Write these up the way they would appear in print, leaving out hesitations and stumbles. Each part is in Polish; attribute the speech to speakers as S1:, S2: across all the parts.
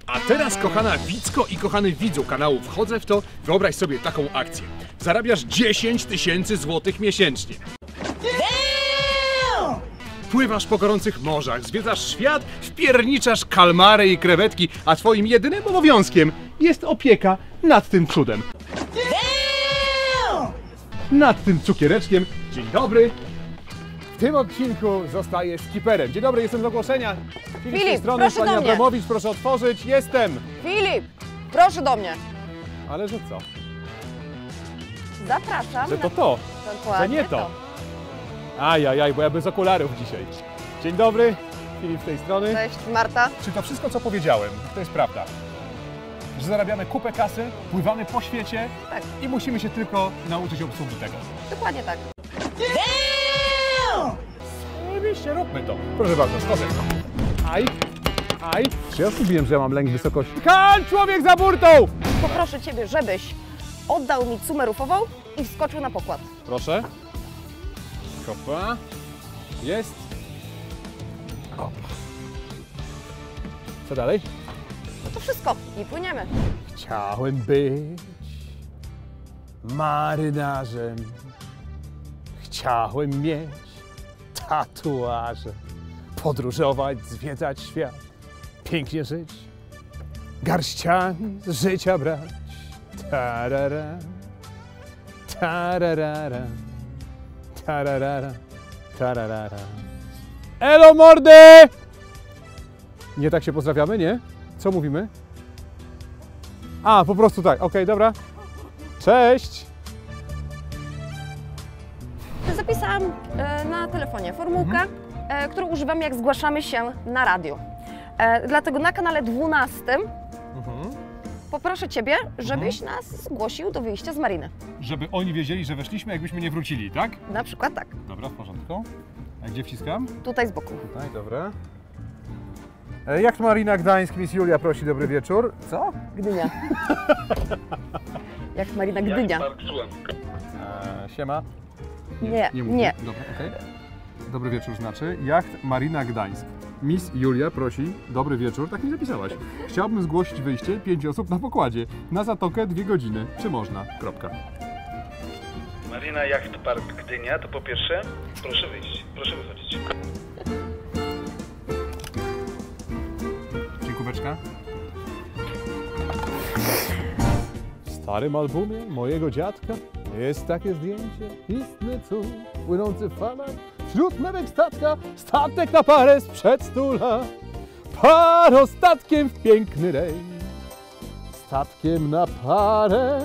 S1: A teraz, kochana widzko i kochany widzu kanału Wchodzę w to, wyobraź sobie taką akcję. Zarabiasz 10 000 złotych miesięcznie. Pływasz po gorących morzach, zwiedzasz świat, wpierniczasz kalmary i krewetki, a twoim jedynym obowiązkiem jest opieka nad tym cudem. Nad tym cukiereczkiem. Dzień dobry. W tym odcinku zostajesz skipperem. Dzień dobry, jestem z ogłoszenia.
S2: Filip,
S1: z tej strony,
S2: proszę
S1: pani
S2: do mnie.
S1: Abramowicz, proszę otworzyć. Jestem.
S2: Filip, proszę do mnie.
S1: Ale że co?
S2: Zapraszam.
S1: Że to. Że nie to. Ajajaj, bo ja bez okularów dzisiaj. Dzień dobry, Filip z tej strony.
S2: Cześć, Marta.
S1: Czy to wszystko, co powiedziałem, to jest prawda? Że zarabiamy kupę kasy, pływamy po świecie
S2: Tak.
S1: i musimy się tylko nauczyć obsługi tego.
S2: Dokładnie tak.
S1: Oczywiście, róbmy to. Proszę bardzo, skoczę. Aj. Czy ja zgubiłem, że ja mam lęk wysokości? Kan, człowiek za burtą!
S2: Poproszę Ciebie, żebyś oddał mi cumę rufową i wskoczył na pokład.
S1: Proszę. Kopa. Jest. O. Co dalej?
S2: No to wszystko i płyniemy.
S1: Chciałem być marynarzem. Chciałem mieć tatuaże. Podróżować, zwiedzać świat. Pięknie żyć. Garściami z życia brać. Tarara. Tararara. Tararara. Tararara. Elo mordy! Nie tak się pozdrawiamy, nie? Co mówimy? A, po prostu tak. Okej, dobra. Cześć!
S2: Zapisałam na telefonie formułkę, którą używam, jak zgłaszamy się na radio. Dlatego na kanale 12 poproszę Ciebie, żebyś nas zgłosił do wyjścia z mariny.
S1: Żeby oni wiedzieli, że weszliśmy, jakbyśmy nie wrócili, tak?
S2: Na przykład tak.
S1: Dobra, w porządku. A gdzie wciskam?
S2: Tutaj z boku.
S1: Tutaj, dobra. Jacht Marina Gdańsk, Miss Julia prosi, dobry wieczór. Co?
S2: Gdynia. Jak Marina Gdynia.
S1: Siema.
S2: Nie.
S1: Dobra, okej. Dobry wieczór znaczy. Jacht Marina Gdańsk. Miss Julia prosi, dobry wieczór, tak mi zapisałaś. Chciałbym zgłosić wyjście 5 osób na pokładzie. Na zatokę 2 godziny. Czy można? Kropka.
S3: Marina Yacht Park Gdynia, to po pierwsze, proszę wyjść, proszę wychodzić.
S1: Dziękóweczka. W starym albumie mojego dziadka jest takie zdjęcie, istny cud, płynący w falach wśród mewek statka, statek na parę sprzed 100 lat. Parostatkiem w piękny rejs, statkiem na parę,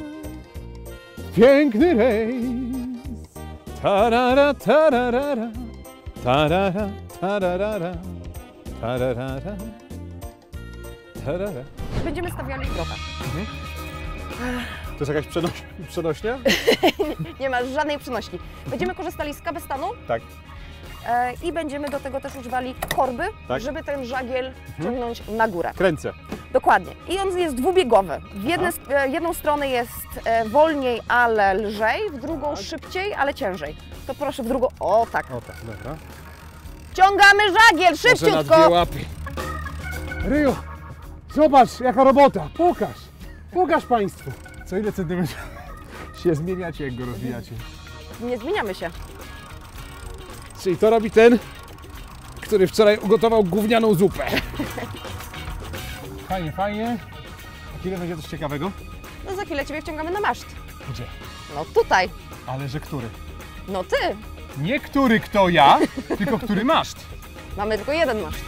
S1: piękny rejs. Tarara, tararara, tarara, tararara, tararara, tarara.
S2: Będziemy stawiali grotę.
S1: To jest jakaś przenośnia?
S2: Nie ma żadnej przenośni. Będziemy korzystali z kabestanu
S1: Tak.
S2: i będziemy do tego też używali korby,
S1: Tak.
S2: żeby ten żagiel ciągnąć na górę.
S1: Kręcę.
S2: Dokładnie. I on jest dwubiegowy. W jedną stronę jest wolniej, ale lżej, w drugą szybciej, ale ciężej. To proszę w drugą. O tak.
S1: O tak, dobra.
S2: Ciągamy żagiel,
S1: Może na 2
S2: szybciutko.
S1: łapy. Ryju, zobacz jaka robota. Pokaż Państwu. Co ile centymetrów się zmieniacie, jak go rozwijacie.
S2: Nie zmieniamy się.
S1: Czyli to robi ten, który wczoraj ugotował gównianą zupę. Fajnie, fajnie. A kiedy będzie coś ciekawego?
S2: No za chwilę Ciebie wciągamy na maszt.
S1: Gdzie?
S2: No tutaj.
S1: Ale że który?
S2: No Ty.
S1: Nie który kto ja, tylko który maszt.
S2: Mamy tylko jeden maszt.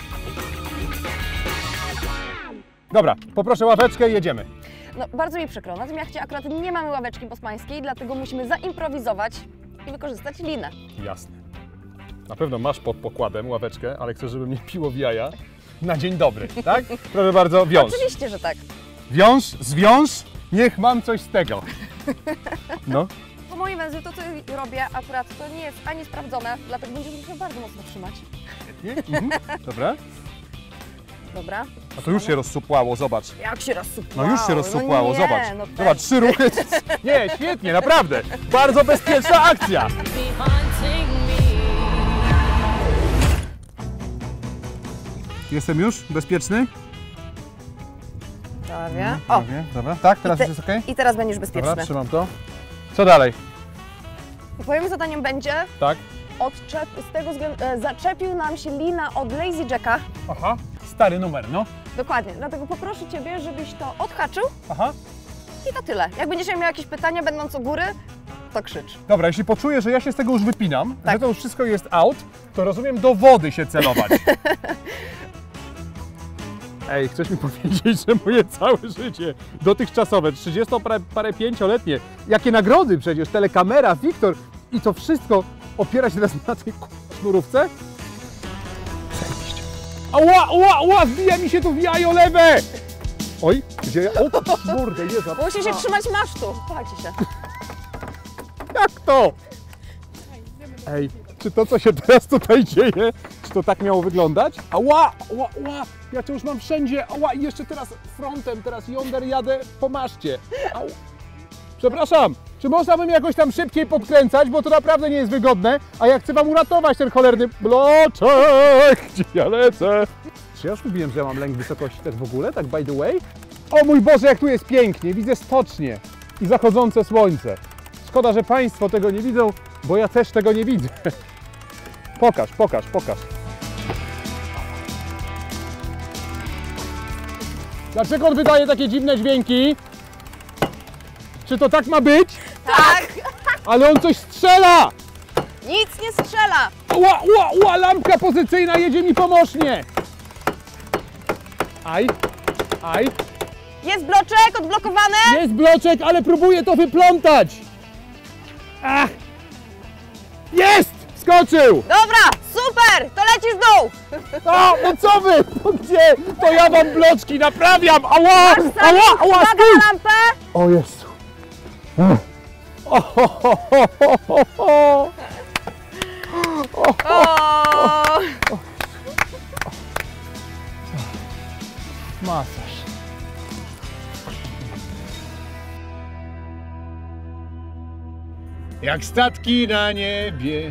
S1: Dobra, poproszę ławeczkę i jedziemy.
S2: No bardzo mi przykro. Na tym jachcie akurat nie mamy ławeczki bosmańskiej, dlatego musimy zaimprowizować i wykorzystać linę.
S1: Jasne. Na pewno masz pod pokładem ławeczkę, ale chcesz, żeby mnie piło w jaja na dzień dobry, tak? Proszę bardzo, wiąż.
S2: Oczywiście, że tak.
S1: Wiąż, zwiąż, niech mam coś z tego. No.
S2: Po mojej węzy to, co robię akurat, to nie jest ani sprawdzone, dlatego będziemy musiał bardzo mocno trzymać.
S1: Dobra.
S2: Dobra.
S1: A to już się rozsupłało, zobacz.
S2: Jak się rozsupłało?
S1: No już się rozsupłało,
S2: no nie,
S1: zobacz.
S2: No tak.
S1: Zobacz, 3 ruchy. Nie, świetnie, naprawdę. Bardzo bezpieczna akcja. Jestem już bezpieczny?
S2: Prawie. O!
S1: Dobra, tak, teraz już jest ok?
S2: I teraz będziesz bezpieczny.
S1: Dobra, trzymam to. Co dalej?
S2: Twoim zadaniem będzie
S1: Tak.
S2: z tego względu, zaczepił nam się lina od Lazy Jacka.
S1: Aha, stary numer, no.
S2: Dokładnie, dlatego poproszę Ciebie, żebyś to odhaczył
S1: Aha.
S2: i to tyle. Jak będziesz miał jakieś pytania będąc u góry, to krzycz.
S1: Dobra, jeśli poczuję, że ja się z tego już wypinam,
S2: Tak.
S1: że to już wszystko jest out, to rozumiem do wody się celować. Ej, chcesz mi powiedzieć, że moje całe życie dotychczasowe, 30-parę-pięcioletnie, jakie nagrody przecież, telekamera, Wiktor i to wszystko opiera się teraz na tej sznurówce? Zajebiście. Ała, wbija mi się tu w jajo lewe! Oj, gdzie ja? O, kurde, Jezu.
S2: Musisz się trzymać masztu. Słuchajcie się.
S1: Jak to? Ej, czy to, co się teraz tutaj dzieje, czy to tak miało wyglądać? Ała, ja to już mam wszędzie, ała, i jeszcze teraz frontem, teraz yonder jadę po maszcie. Au. Przepraszam, czy można by mnie jakoś tam szybciej podkręcać, bo to naprawdę nie jest wygodne, a ja chcę wam uratować ten cholerny bloczek, gdzie ja lecę. Czy ja już mówiłem, że ja mam lęk wysokości też w ogóle, tak by the way? O mój Boże, jak tu jest pięknie, widzę stocznie i zachodzące słońce. Szkoda, że Państwo tego nie widzą, bo ja też tego nie widzę. Pokaż. Dlaczego on wydaje takie dziwne dźwięki? Czy to tak ma być?
S2: Tak!
S1: Ale on coś strzela!
S2: Nic nie strzela!
S1: Ła, lampka pozycyjna jedzie mi pomożnie! Aj.
S2: Jest bloczek odblokowany!
S1: Jest bloczek, ale próbuję to wyplątać! Ach! Jest! Skoczył!
S2: Dobra, super! To lecisz w dół!
S1: O, no co wy? To gdzie? To ja wam bloczki naprawiam! Ała!
S2: Masz sami,
S1: Ała!
S2: uwaga
S1: Stój!
S2: na lampę!
S1: O Jezu! O.
S2: O!
S1: Masaż. Jak statki na niebie.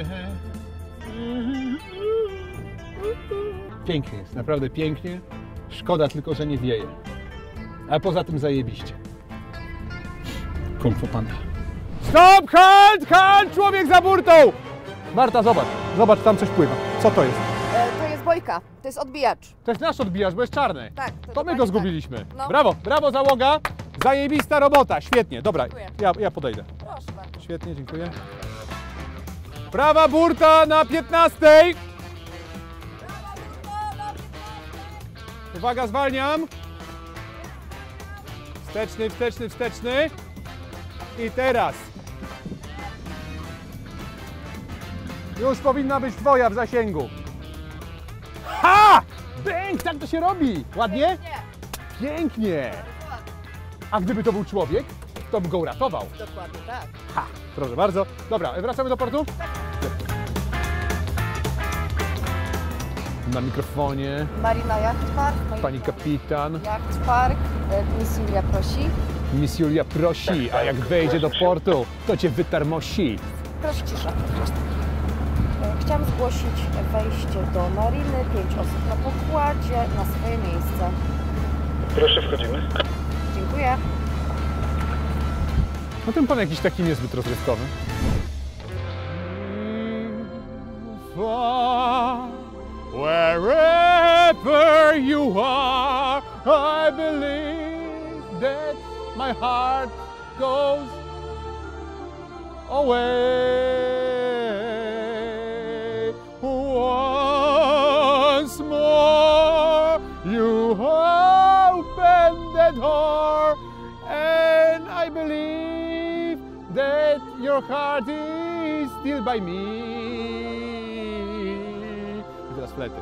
S1: Pięknie jest, naprawdę pięknie. Szkoda tylko, że nie wieje. A poza tym zajebiście. Kung Fu Panda. Stop! Halt! Człowiek za burtą! Marta, zobacz, tam coś pływa. Co to jest?
S2: To jest bojka, to jest odbijacz.
S1: To jest nasz odbijacz, bo jest czarny.
S2: Tak.
S1: To my go zgubiliśmy.
S2: Tak. No.
S1: Brawo załoga. Zajebista robota, świetnie. Dobra,
S2: Dziękuję.
S1: ja podejdę.
S2: Proszę bardzo.
S1: Świetnie, dziękuję. Prawa burta na 15. Uwaga, zwalniam. Wsteczny. I teraz. Już powinna być twoja w zasięgu. Ha! Bęk, tak to się robi. Ładnie? Pięknie. A gdyby to był człowiek, to by go uratował.
S2: Dokładnie tak.
S1: Ha, proszę bardzo. Dobra, wracamy do portu? Na mikrofonie
S2: Marina Yachtpark.
S1: pani kapitan.
S2: Yachtpark. Miss Julia prosi.
S1: Miss Julia prosi, a jak wejdzie do portu, to cię wytarmosi.
S2: Proszę cisza. Chciałam zgłosić wejście do mariny, 5 osób na pokładzie, na swoje miejsce.
S3: Proszę, wchodzimy.
S2: Dziękuję.
S1: No ten pan jakiś taki niezbyt rozrywkowy. Wherever you are, I believe that my heart goes away. Once more you open the door, and I believe that your heart is still by me. I teraz flety.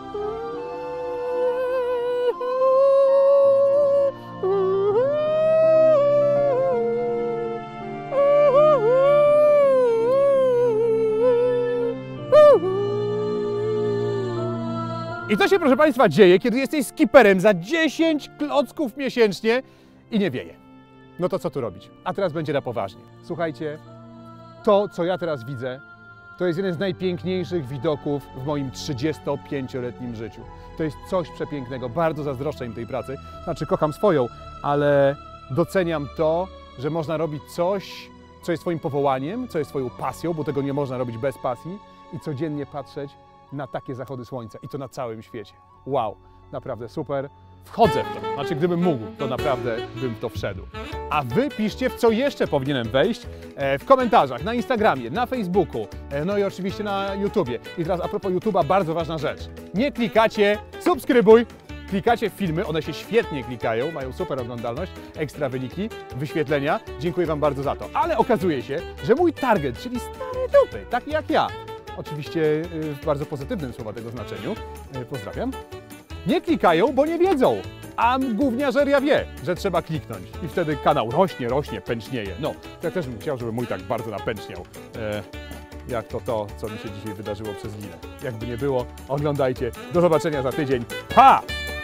S1: I to się, proszę Państwa, dzieje, kiedy jesteś skipperem za 10 klocków miesięcznie i nie wieje. No to co tu robić? A teraz będzie na poważnie. Słuchajcie, to, co ja teraz widzę, To jest jeden z najpiękniejszych widoków w moim 35-letnim życiu. To jest coś przepięknego, bardzo zazdroszczę im tej pracy. Znaczy, kocham swoją, ale doceniam to, że można robić coś, co jest Twoim powołaniem, co jest Twoją pasją, bo tego nie można robić bez pasji i codziennie patrzeć na takie zachody słońca i to na całym świecie. Wow, naprawdę super. Wchodzę w to. Znaczy, gdybym mógł, to naprawdę bym w to wszedł. A Wy piszcie, w co jeszcze powinienem wejść w komentarzach, na Instagramie, na Facebooku, no i oczywiście na YouTubie. I teraz a propos YouTuba, bardzo ważna rzecz. Nie klikacie subskrybuj, klikacie w filmy, one się świetnie klikają, mają super oglądalność, ekstra wyniki, wyświetlenia. Dziękuję Wam bardzo za to. Ale okazuje się, że mój target, czyli stare dupy, taki jak ja, oczywiście w bardzo pozytywnym słowa tego znaczeniu, pozdrawiam, nie klikają, bo nie wiedzą. A gówniarzeria wie, że trzeba kliknąć. I wtedy kanał rośnie, pęcznieje. No, ja też bym chciał, żeby mój tak bardzo napęczniał. Jak to, co mi się dzisiaj wydarzyło przez linę. Jakby nie było, oglądajcie. Do zobaczenia za tydzień. Pa!